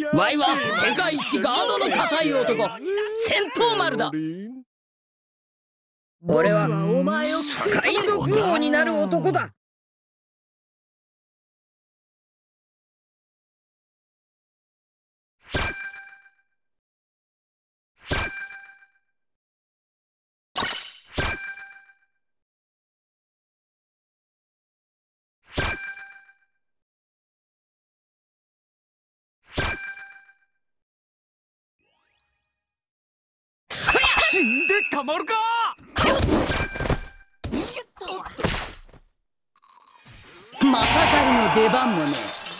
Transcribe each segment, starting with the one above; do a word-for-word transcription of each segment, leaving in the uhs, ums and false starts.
ワイは世界一ガードの固い男、戦闘丸だ。 俺は海賊王になる男だ。 死んでたまるか。 まさかりの出番もね。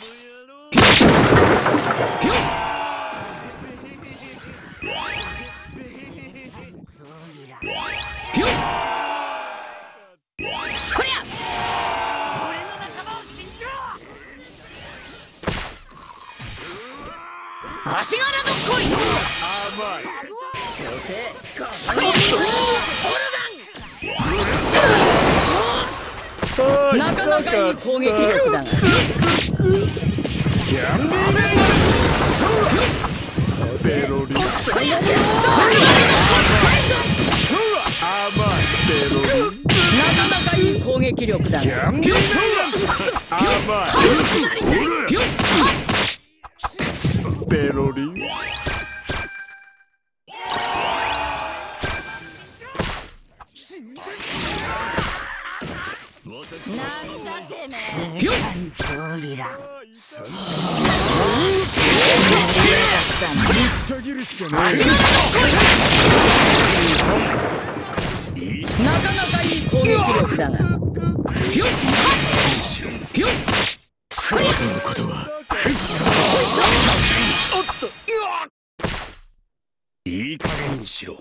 そりゃ足柄の恋。なかなかいい攻撃力だが。なかなかいい攻撃力だが。 ペロリ。 なんだてめえ。ゴリラ。 なかなかいい攻撃力だが。そりゃのことは。おっと。 いい加減にしろ。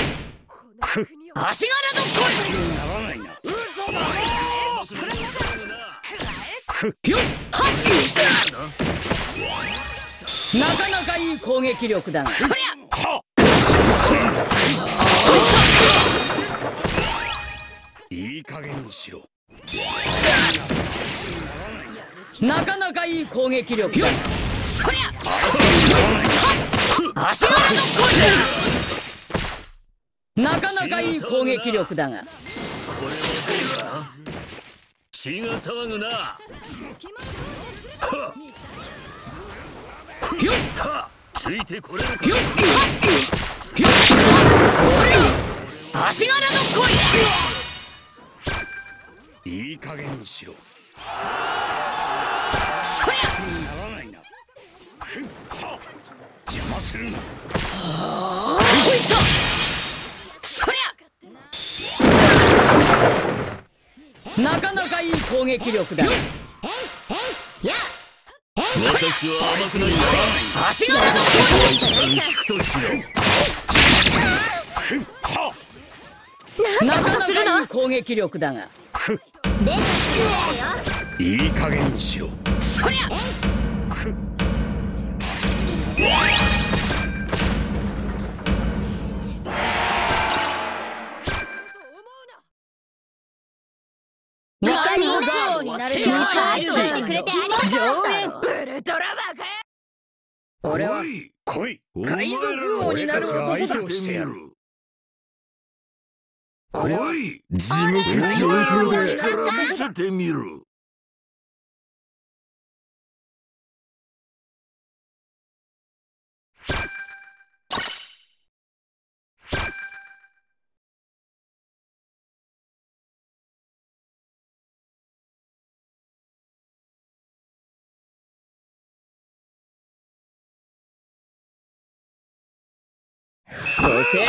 足柄の声。 ならないな。 嘘だ。なかなかいい攻撃力だが。そりゃ。 いい加減にしろ。 なかなかいい攻撃力だが。そりゃ。足柄の声。なかなかいい攻撃力だが。 血が騒ぐな。ついてこれるか。 足柄の声。 いい加減にしろ。 そりゃ。 ならないな。邪魔するな。 ああ、こいつだ。そりゃ。なかなかいい攻撃力だ。 私は甘くないよ。 足柄の引くとしろ。 声。なかなかいい攻撃力だが。 いい加減にしろ。 そりゃ。 ガリガーになれるのか。ってくれてありがとう。ウルトラバカ。 俺は来い。 海賊王になる男だ。 してやる。 俺は地獄教育で力見せてみる。 どうせ。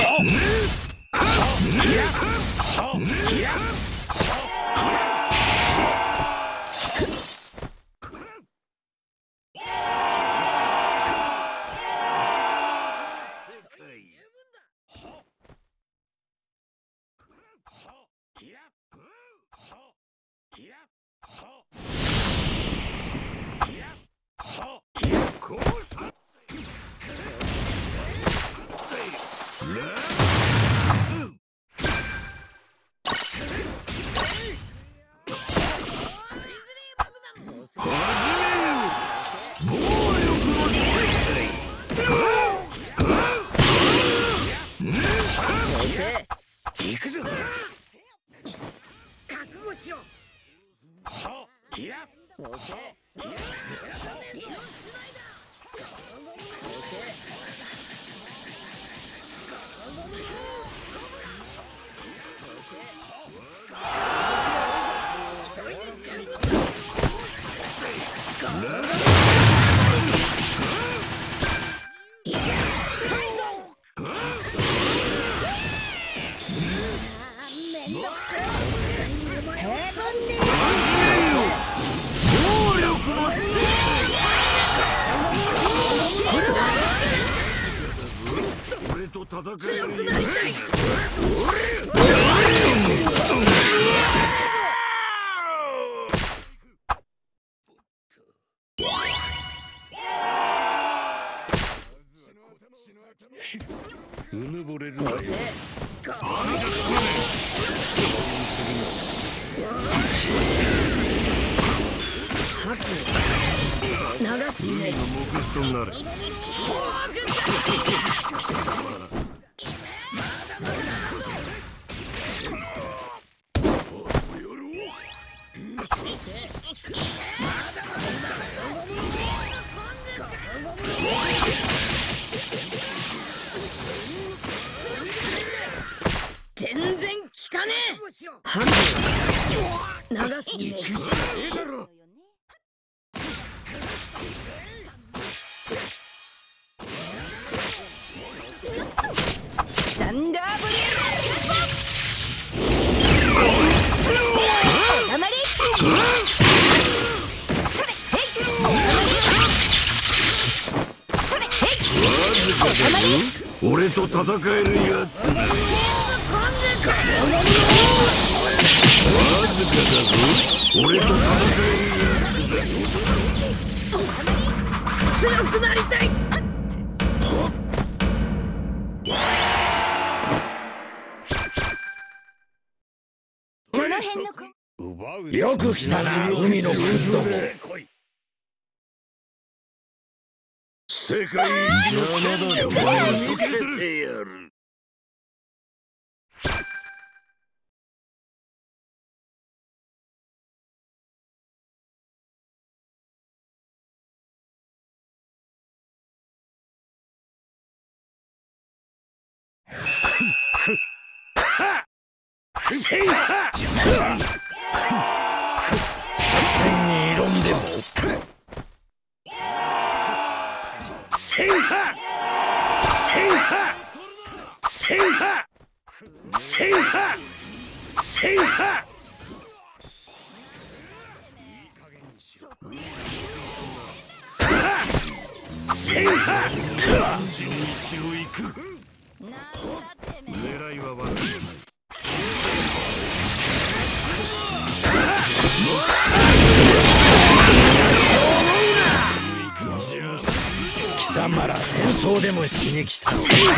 暴力の世界。 俺と戦えるやつ。うぬぼれるなよ。 長すぎない。 木ストになれ。貴様。 全然効かねえ。長すぎない。サンダーブリ俺と戦えるやつ。わずかだぞ。俺と戦えるやつ。 強くなりたい。 よく来たな、海のクズども。世界一の戦力を見せてやる。せいは作戦に挑んでもせいはせいはせいはせいはせいはせいは順一を行く。狙いは悪くない。貴様ら戦争でもしに来た。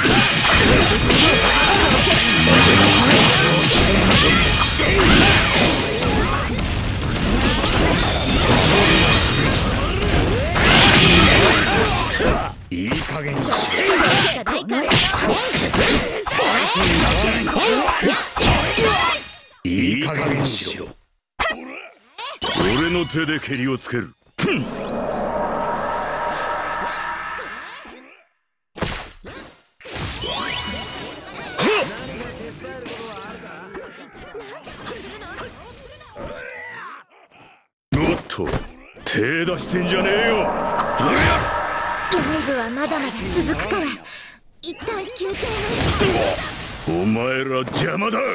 いい加減にしろ。いい加減にしろ。俺の手で蹴りをつける。おっと、手出してんじゃねえよ。 ライブはまだまだ続くから一旦休憩を。お前ら邪魔だ。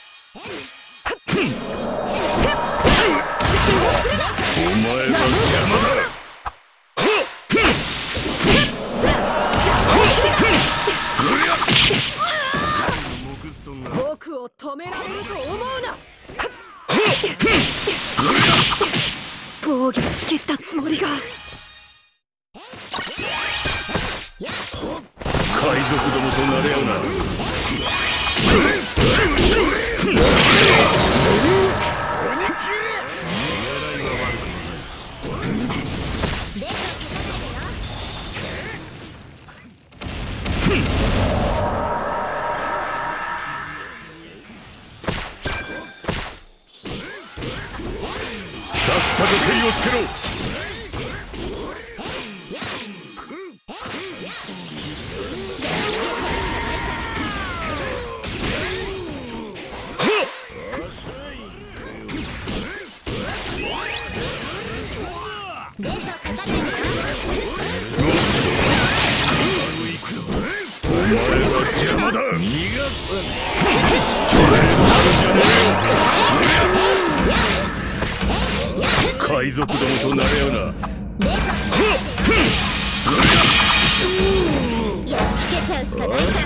お前ら邪魔だ。 僕を止められると思うな。防御しきったつもりが。 海賊どもとなれ合うな。 さと手をつけろ。お前は邪魔だ。逃がす。海賊どもとなれよな。 やっつけちゃうしかないか。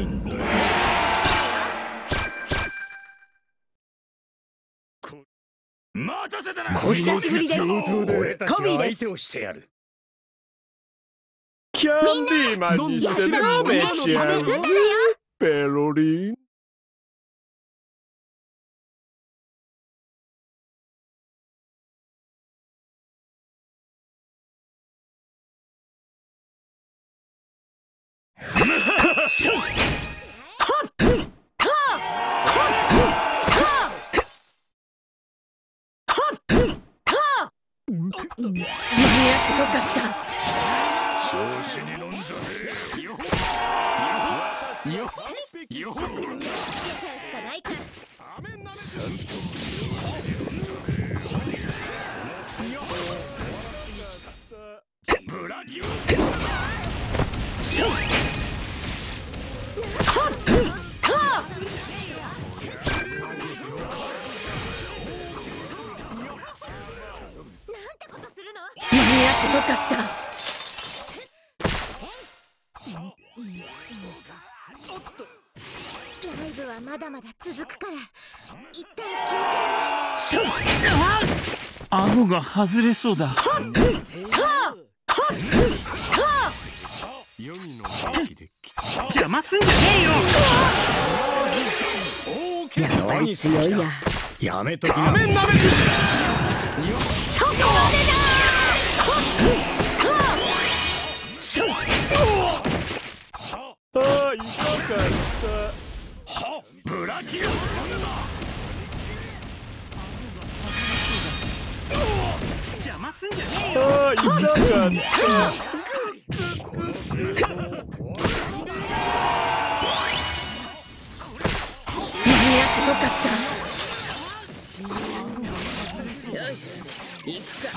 待たせたな。 お久しぶりです。 俺たちコビーです。 が相手をしてやる。 キャンディーマンにして食べちゃう。ペロリン。 間に合ってよかった。 調子に乗んじゃねえ。よほよほよほしかないか。 ブラキュー。 間に合ってよかった。 ライブはまだまだ続くから一旦顎が外れそうだ。邪魔すんじゃねえよ。 やっぱり強いや。 やめときな。 ダメなめ。 そこまでだ。 ああ、いかかった。 ブラキュー。 邪魔すんじゃねえよ。ああ、いかかった。 間に合ってよかった。 よし行くか。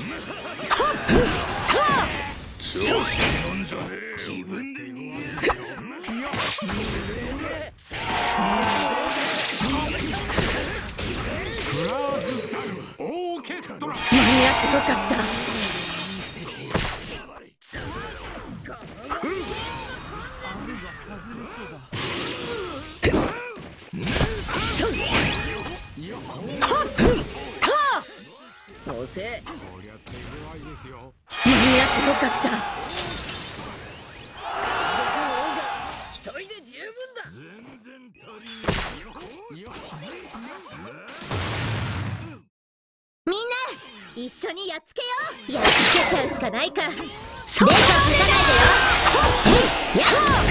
調子に乗んじゃねえよ。自分で逃げるよ。クラウズオーケストラ。 間に合ってよかった。 押せ。 こりゃ手強いですよ。 間に合ってよかった。 一人で十分だ。 全然足りんよ。 みんな一緒にやっつけよう。やっつけちゃうしかないか。そうか、つかないでよ。やっ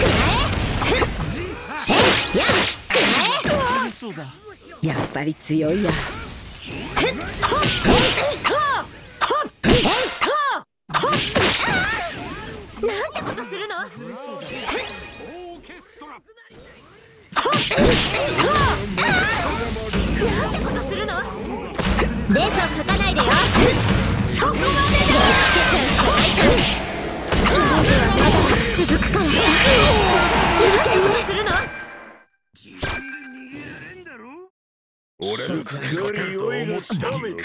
そうだ。 やっぱり強いや。 なんてことするの。 オーケストラ。 なんてことするの。レースを書かないでよ。そこまでだ。続くから。なんてことするの。 俺のより酔いが食べた。